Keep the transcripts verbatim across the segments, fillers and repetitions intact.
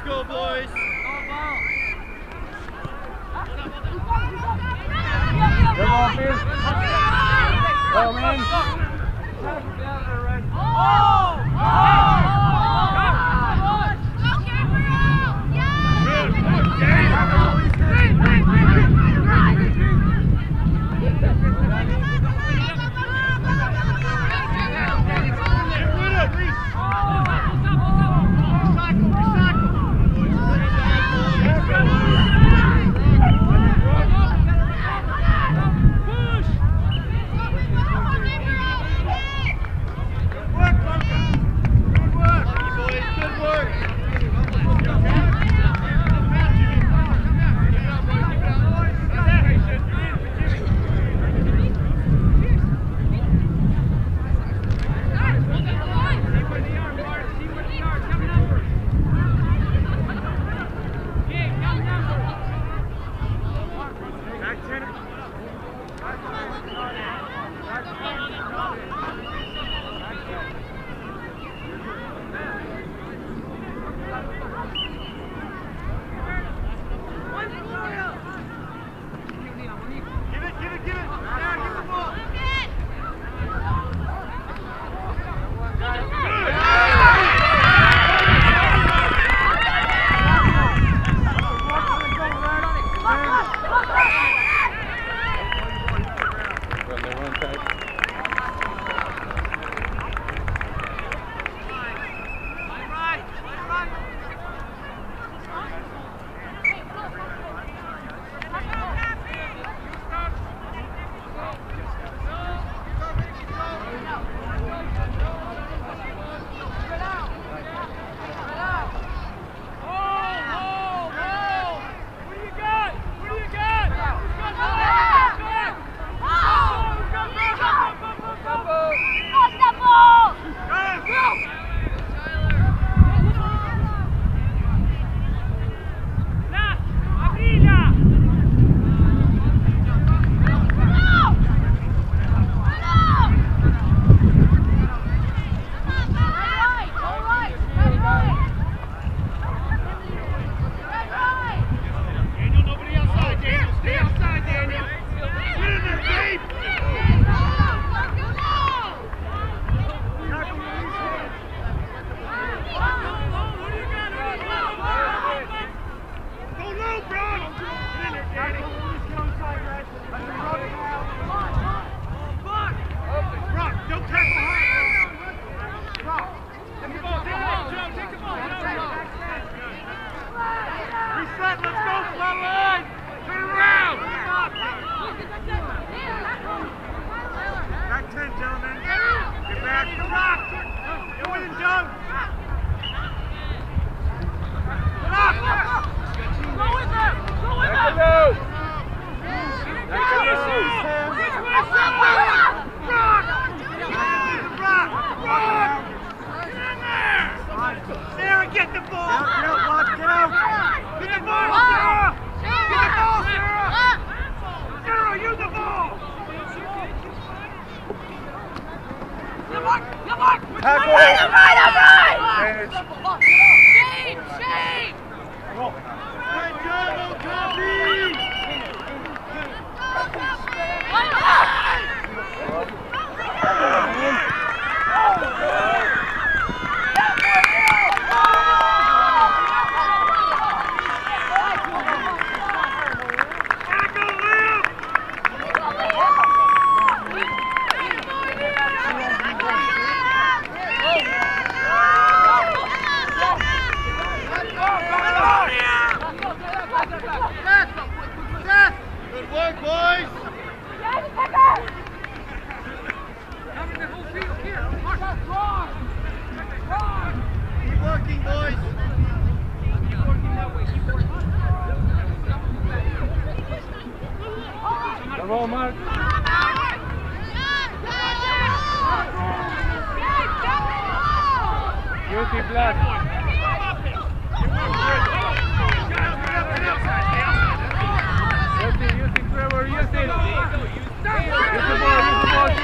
go, boys. Come on, Fizz. Go, man. Oh! Oh!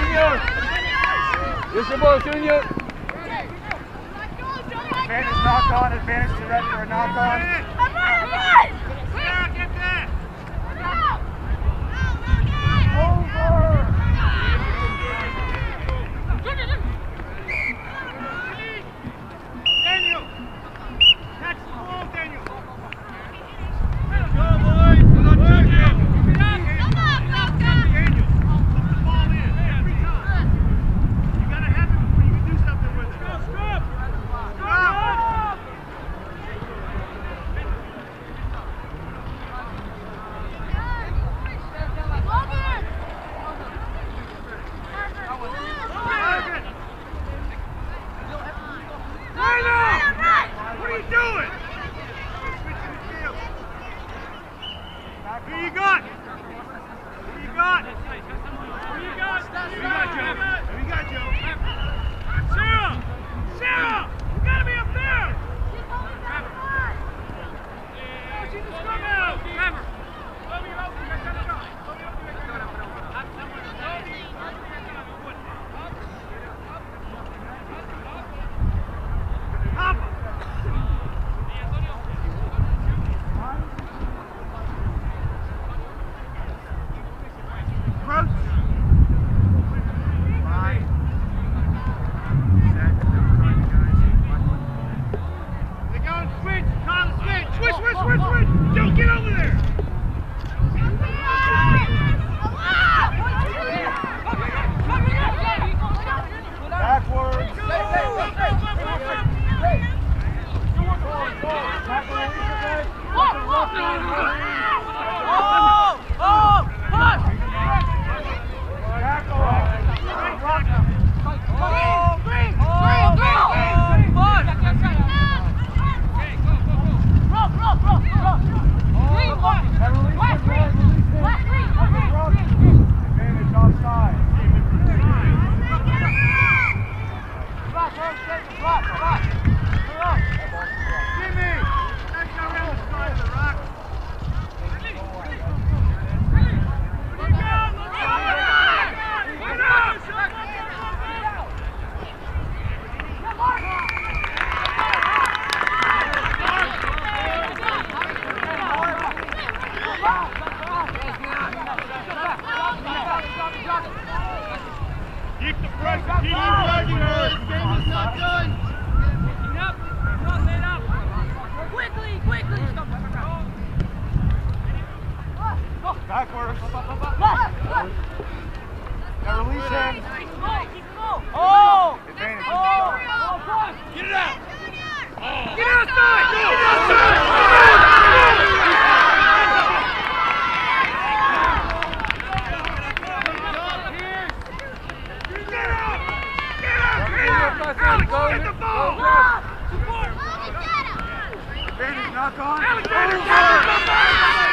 Use the ball, Junior. Fan is not on, advantage to red for a knock on. Yeah, get there! Over! Daniel! Catch the ball, Daniel! Let's go, boys! Let's go, Daniel! Daniel, put the ball in every time. You gotta have it before you can do something with it. Go, scrub! Scrub! What are you doing? Switching the field. Who you got? Who you got? Who you got? Who you got, Joe? Who you got, Joe? Sarah! Sarah! You gotta be up there! Oh, she's a scrum out! Trevor! Papa! Approach! Right. Set. They're going switch! Kyle, switch! Switch, switch, switch, switch! Joe, get over there! Backwards! Advantage offside. Jimmy! Let's go around the side of the rock. Keep the pressure, keep the pressure. This game is not done. Quickly, quickly! Backwards. Now release him. Oh! Advantage. Get it out! Get outside! Get outside! Get out! Get out! Alex, get the ball! Advantage knock on. Alexander, get the ball!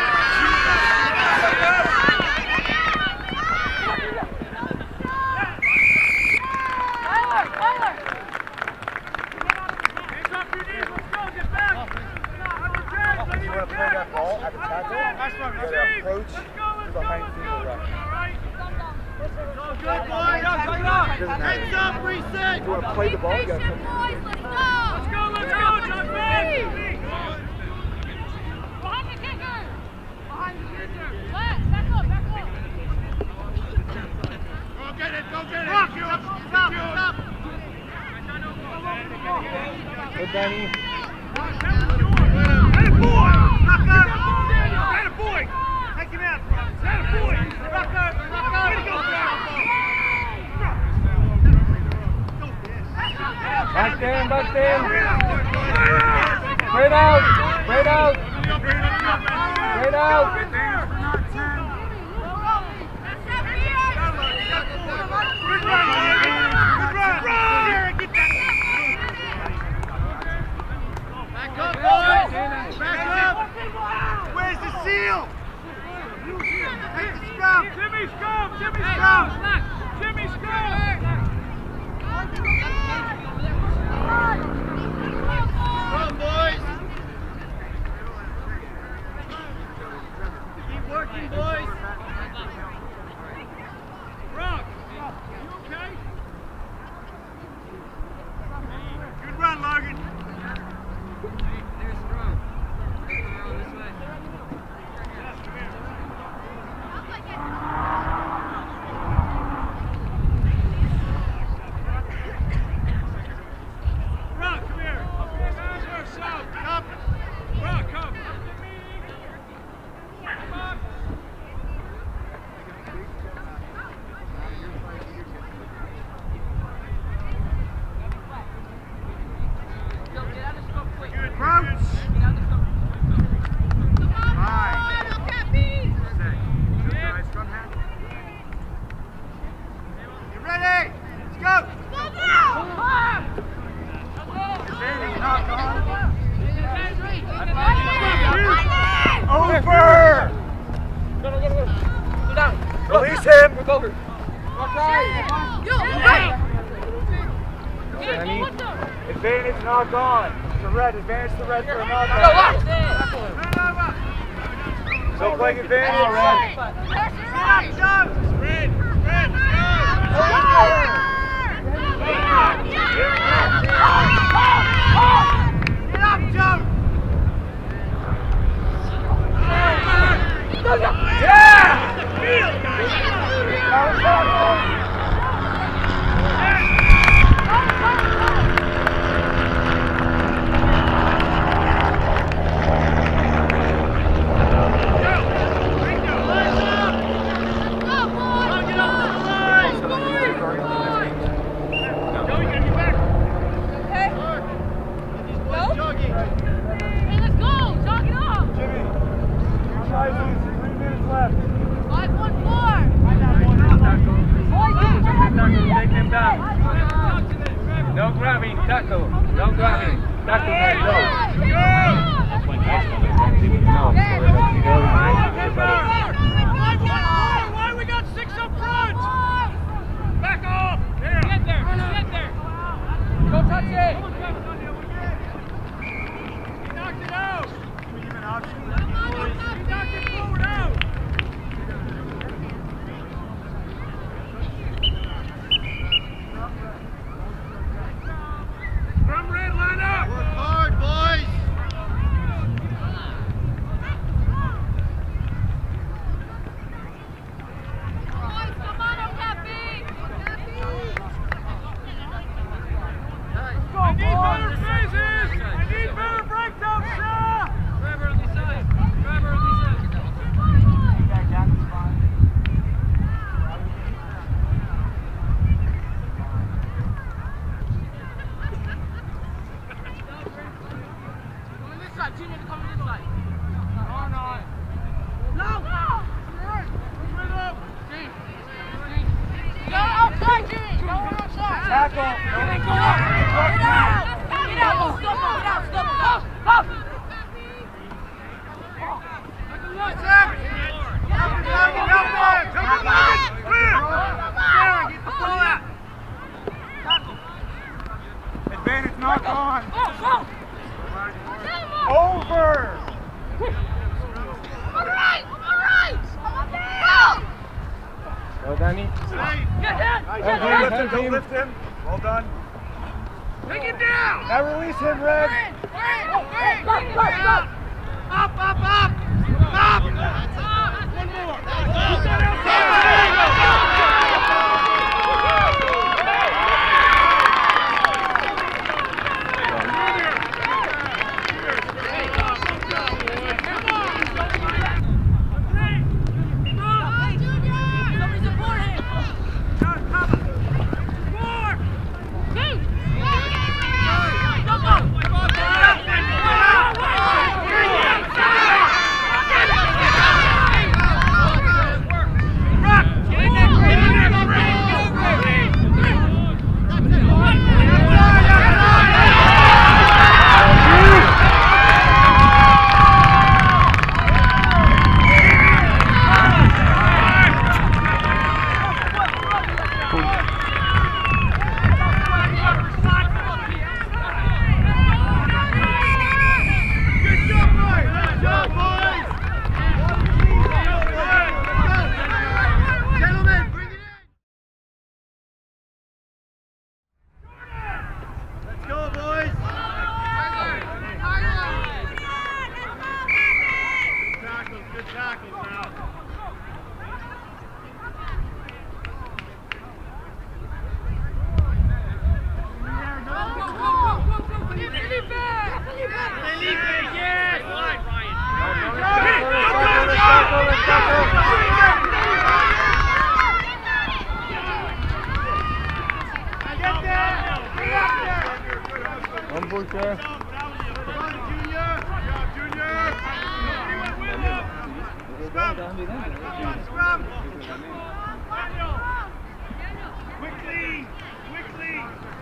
Hands off your knees, let's go, get back! If you want to play that ball at the tackle, you got to approach to behind field right. Good boys! Hands up, reset! If you want to play the ball, you got to come. Let's go! Let's go, let's go, John Ben! Behind the kicker! Behind the kicker! Back, back up, back up! Go get it, go get it! Stop, stop, stop! Good, Benny. Atta boy! Rock up! Atta boy! Take him out! Atta boy! Rock up! Rock up! Way to go, Back in, back in. Straight out, straight out. Straight out. Good run, Good run! Run! Get that! Back up, boys! Back up! Where's the seal? Take the scrum! Jimmy scrum! Jimmy scrum! Jimmy scrum! Come on, boys! Keep working, boys! Rock, you okay? Good run, Logan. Release him! Advantage knock on. To red, advantage to red for a knock on. Still playing advantage. Red, red, get up, Joe! Yeah! Don't grab him, tackle. Don't grab him. Tackle, go. Why we got six up front? Back off. There. Get there. Get there. Go touch it. He knocked it out. Can we give an option? He knocked it forward out. From red, line up. Work hard, boys. I need better phases! I need better breakdown, Shaw! Driver on the side! Driver on the side! Come on this side, Junior, come on this side. No, no. No! Right up! Gene! Gene! Go outside, Gene! Go outside! Tackle! Go out! Get out! Get out! Stop! Get out! Stop! Stop! Stop! Advantage knock on. Go! Go! Over! All right, all right. Go, Danny. Get him! Don't lift him, don't lift him. Well done. Take it down! Now release him, Red. Up, up, up! Up! One more! One more there. Scrum! Quickly! Quickly!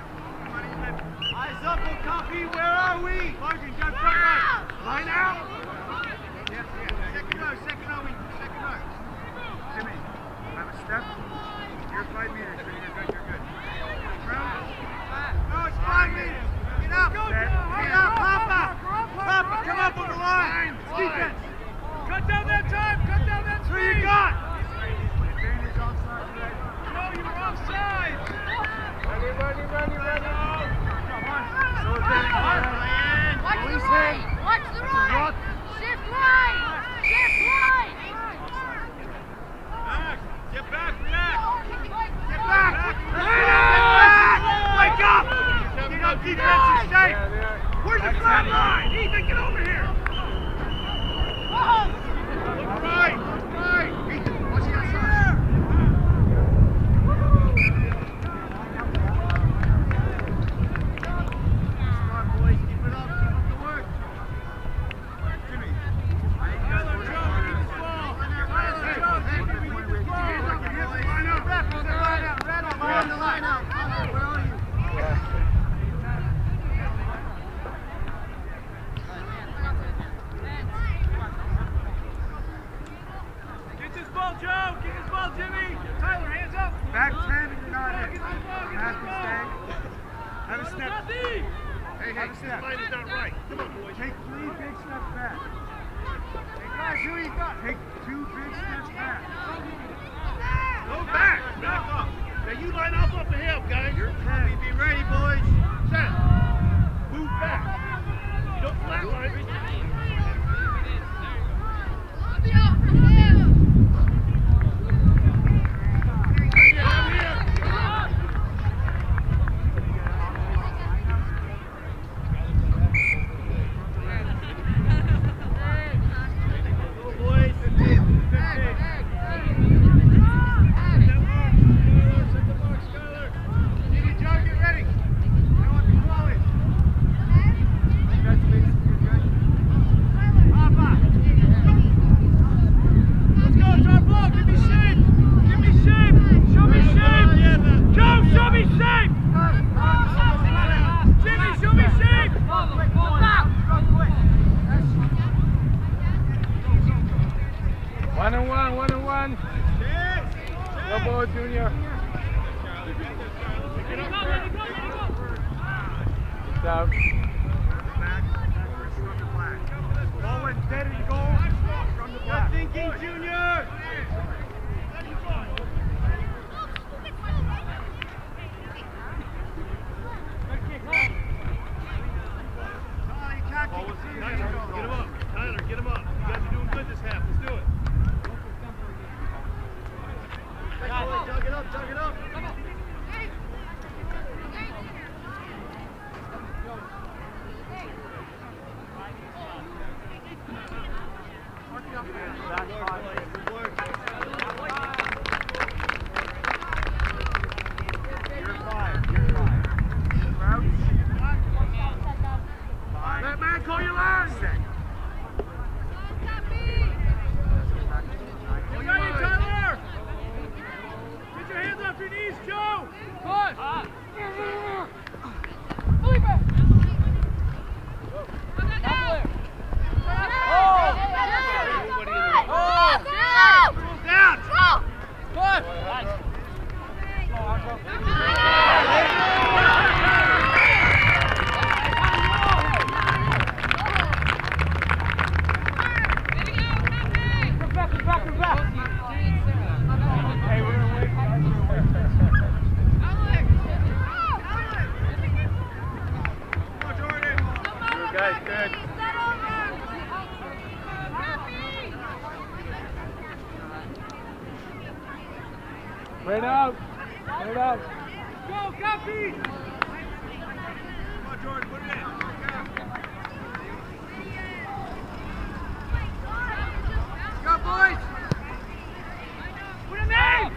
Eyes up and copy, where are we? Logan, go front line. Line out! Yes, yes. Second row, second row, second row. Jimmy, have a step. You're five meters, so you're good, you're good. Round. No, it's five meters. Get up! Get up, Papa! Papa, come up on the line! Defense! Cut down that time! Cut down that speed! Who you got? Advantage offside, right? No, you were offside! Ready, ready, ready, ready! So advantage, Ryan! Watch the right! Watch the right! Shift right! Shift right! Back! Get back, back! Get back! Get back! Wake up! Get up, defensive shape! Where's the front line? Ethan, get over here! Look right! Right! Ethan, watch the outside! Smart boys, keep it up, keep up the work! Jimmy, I need you guys to work on the ball! Line up! Line up! Red up! Line up! Line up! Where are you? Get this ball, Joe! Get this ball, Jimmy! Tyler, hands up! Back ten, got it. Have to stay. Have a step. Hey, hey, have a step. Line is not right. Come on, boys. Take three big steps back. Hey, guys, who you got? Take two big steps back. Go back! Back up! Now you line up up ahead, guys. You're ten. Be ready, boys. Set. Move back. You don't flatline. One and one, one and one. Go ball, Junior. Good job. Ball went dead in goal from the black. Good thinking, Junior. Get him up. Tyler, get him up. You guys are doing good this half. Let's do it. Jug it up, jug it up. Let man call your line. You got it, Tyler. Get your hands off your knees, Joe. Push. Right out. Right out. Go, copy. Come on, Jordan, put it in. Go, boys. Put him in.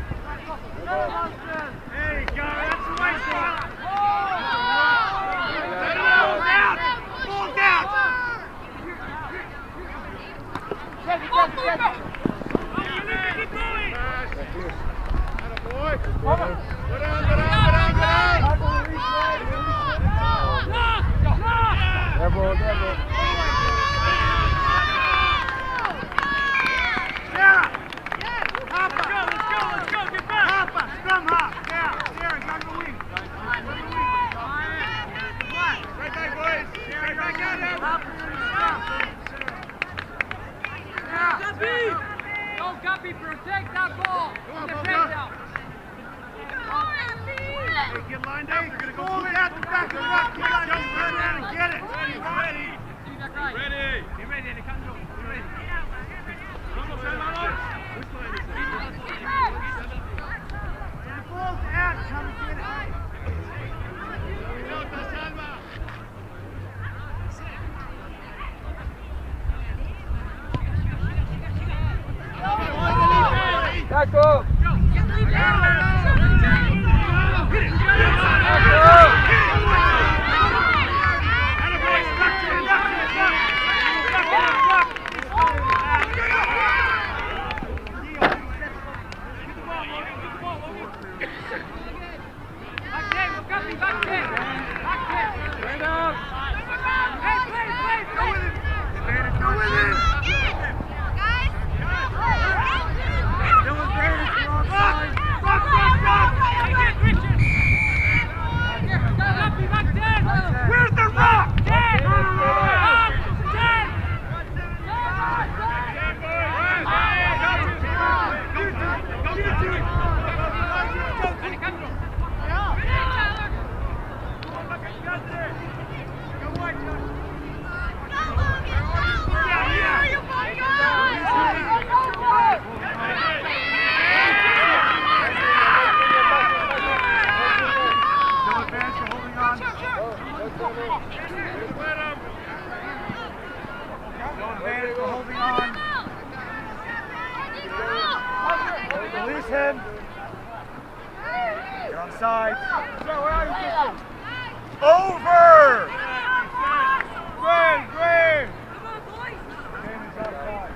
Hey, go, that's the way shot. Ball down. Ball down. Double, double. Sarah! Hop let's go, let's go, let's go, get back! Hop up, scrum hop! Yeah, Sarah, you got the wing. Right back, boys! Sarah, back out there! Hop and scrum! Guppy! Go, Guppy, protect that ball! Come on, Get Boca. picked out. Hey, get lined up, you're gonna go over that, back it up, get on, just turn around and get it! Ready, ready! See that right. Ready! Get ready, Alejandro, get ready! Vamos, hermanos! Which line is it? The ball's out, come and get it! Pelota, Salva! Tackle! Where's the rock? Release him. You're on side. Over! Green, green! Game is outside.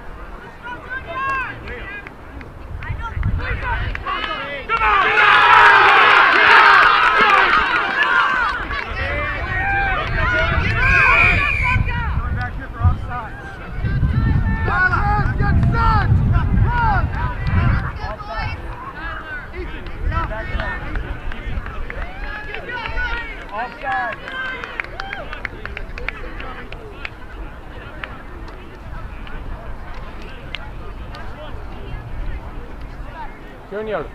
Come on! Going back here for offside. Get set! Run! Back it up. Offside. Junior.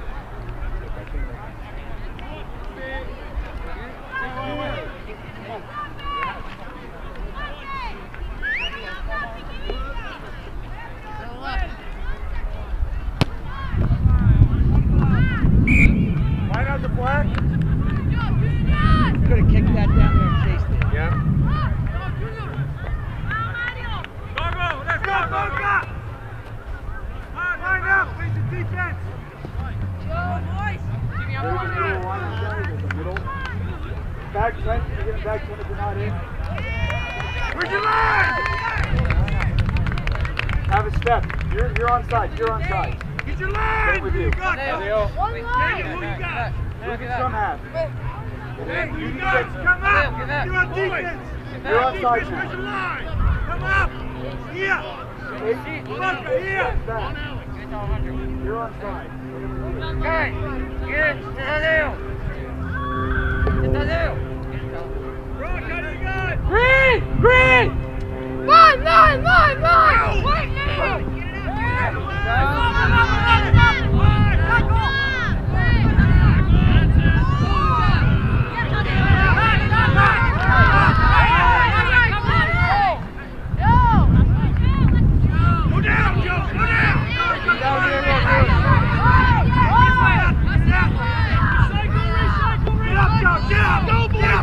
Line out the flag. You could have kicked that down there and chased it. Yeah. Go, go, let's go, Boca! Line up, face the defense. Back Trent, you're getting back Trent if you're not in. Where's your line? Have a step. You're, you're on side, you're on side. Get your line! Stay with you. You got it. Leo. One line. Who you got? Look at some half. Hey, you guys, come up! You're on defense! You're on side now. Where's your line? Come up! Here! Boca, here! Back. You're on side. Okay, get Tadeo. Get Tadeo. Rock, how do you got? Green, green. Line, line, line, line. Right now. Go down, Joe! Go down! Get up, Joe! Get up!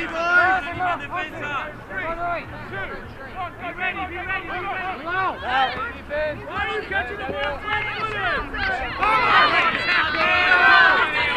ready, boys. Be ready, be ready, be ready. Why are you catching the ball?